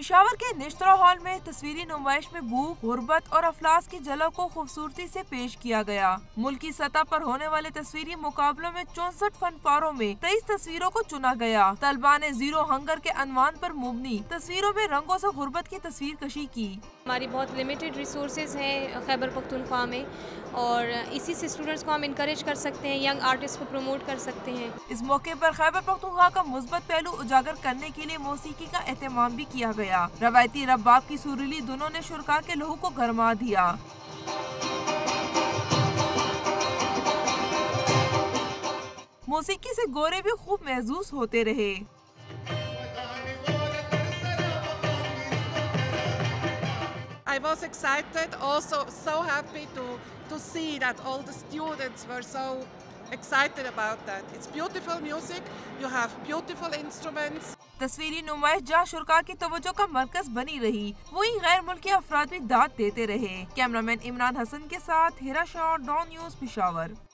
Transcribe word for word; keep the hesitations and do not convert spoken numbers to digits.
पिशावर के निश्तरा हॉल में तस्वीरी नुमाइश में भूख, गुर्बत और अफलास की झलक को खूबसूरती से पेश किया गया। मुल्क की सतह पर होने वाले तस्वीरी मुकाबलों में चौसठ फनपारों में तेईस तस्वीरों को चुना गया। तलबा ने जीरो हंगर के अनवान पर मुबनी तस्वीरों में रंगों से गुर्बत की तस्वीर कशी की। हमारी बहुत लिमिटेड रिसोर्सेज हैं खैबर पख्तूनख्वा में और इसी से स्टूडेंट्स को हम इनकरेज कर सकते हैं, यंग आर्टिस्ट को प्रमोट कर सकते हैं। इस मौके पर खैबर पख्तूनख्वा का मुस्बत पहलू उजागर करने के लिए मौसीकी का एहतमाम भी किया गया। रवायती रबाब की सुरीली धुनों ने शुरका के लहू को गरमा दिया। मौसीकी से गोरे भी खूब महसूस होते रहे। I was excited, also so happy to to see that all the students were so excited about that. It's beautiful music, you have beautiful instruments. तस्वीरी नुमाइश जहाँ शुरका की तवज्जो का मरकज बनी रही, वहीं गैर मुल्की अफराद भी दाद देते रहे। कैमरामैन इमरान हसन के साथ हिरा शाह, डॉन न्यूज़, पिशावर।